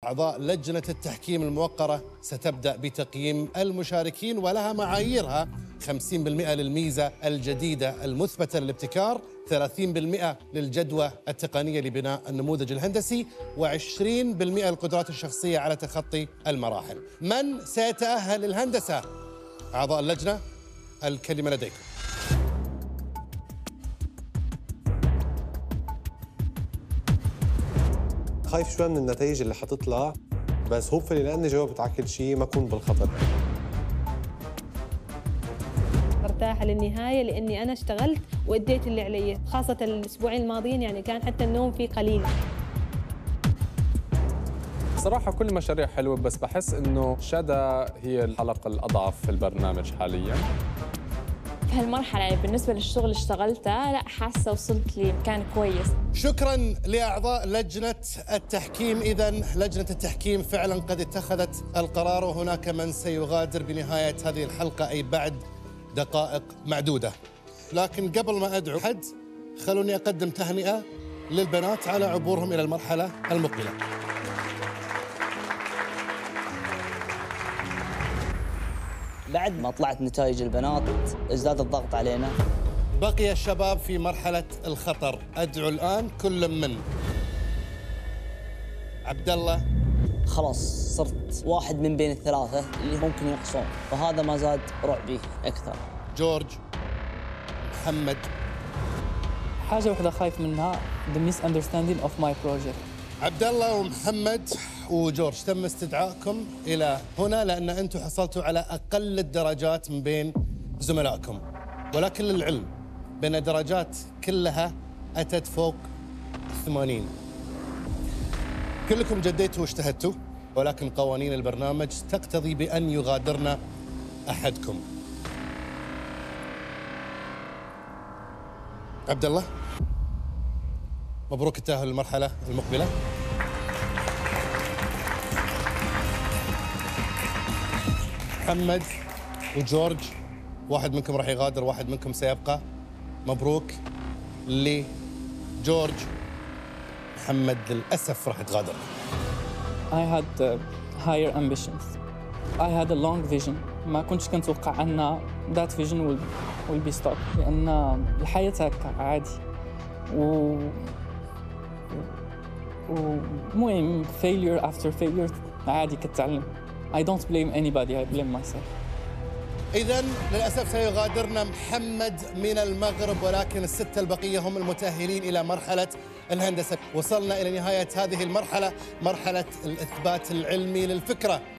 أعضاء لجنة التحكيم الموقرة ستبدأ بتقييم المشاركين ولها معاييرها: 50% للميزة الجديدة المثبتة للابتكار، 30% للجدوى التقنية لبناء النموذج الهندسي، و20% للقدرات الشخصية على تخطي المراحل. من سيتأهل للهندسة؟ أعضاء اللجنة، الكلمة لديكم. خايف شوي من النتائج اللي حتطلع، بس هوبفلي لاني جاوبت على كل شيء ما اكون بالخطر. مرتاحة للنهاية لأني أنا اشتغلت وأديت اللي علي، خاصة الأسبوعين الماضيين يعني كان حتى النوم فيه قليل. صراحة كل المشاريع حلوة، بس بحس إنه شدا هي الحلقة الأضعف في البرنامج حالياً. في هالمرحلة يعني بالنسبة للشغل اللي اشتغلته، لا حاسة وصلت لمكان كويس. شكراً لأعضاء لجنة التحكيم. إذن لجنة التحكيم فعلاً قد اتخذت القرار، وهناك من سيغادر بنهاية هذه الحلقة أي بعد دقائق معدودة. لكن قبل ما أدعو حد، خلوني أقدم تهنئة للبنات على عبورهم إلى المرحلة المقبلة. بعد ما طلعت نتائج البنات ازداد الضغط علينا. بقي الشباب في مرحلة الخطر. أدعو الآن كل من عبد الله. خلاص صرت واحد من بين الثلاثة اللي ممكن ينقصون، فهذا ما زاد رعبي أكثر. جورج، محمد. حاجة واحدة خايف منها، the misunderstanding of my project. عبد الله ومحمد وجورج، تم استدعائكم إلى هنا لأن أنتم حصلتوا على أقل الدرجات من بين زملائكم، ولكن للعلم بأن الدرجات كلها أتت فوق 80. كلكم جديتوا واجتهدتوا، ولكن قوانين البرنامج تقتضي بأن يغادرنا أحدكم. عبد الله، مبروك التأهل للمرحلة المقبلة. محمد وجورج، واحد منكم راح يغادر، واحد منكم سيبقى. مبروك لجورج. محمد للأسف راح تغادر. I had higher ambitions. I had a long vision. ما كنت أتوقع أن that vision will be stopped، لأن الحياة هكا عادي. ومهم failure after failure عادي كتعلم. I don't blame anybody, I blame myself. إذن للأسف سيغادرنا محمد من المغرب، ولكن الستة البقية هم المتأهلين إلى مرحلة الهندسة. وصلنا إلى نهاية هذه المرحلة، مرحلة الإثبات العلمي للفكرة.